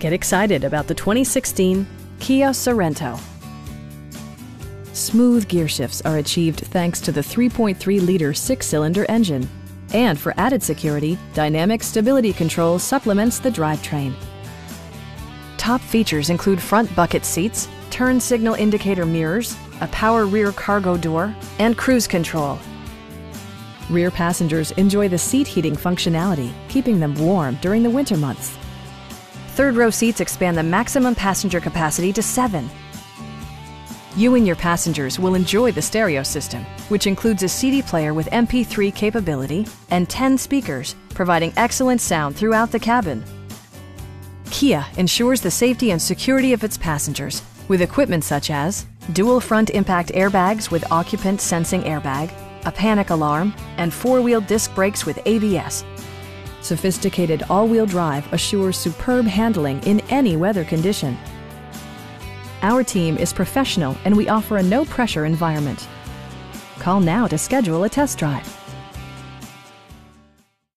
Get excited about the 2016 Kia Sorento. Smooth gear shifts are achieved thanks to the 3.3-liter six-cylinder engine. And for added security, dynamic stability control supplements the drivetrain. Top features include front bucket seats, turn signal indicator mirrors, a power rear cargo door, and cruise control. Rear passengers enjoy the seat heating functionality, keeping them warm during the winter months. Third-row seats expand the maximum passenger capacity to 7. You and your passengers will enjoy the stereo system, which includes a CD player with MP3 capability and 10 speakers, providing excellent sound throughout the cabin. Kia ensures the safety and security of its passengers with equipment such as dual front impact airbags with occupant sensing airbag, a panic alarm, and 4-wheel disc brakes with ABS. Sophisticated all-wheel drive assures superb handling in any weather condition. Our team is professional and we offer a no-pressure environment. Call now to schedule a test drive.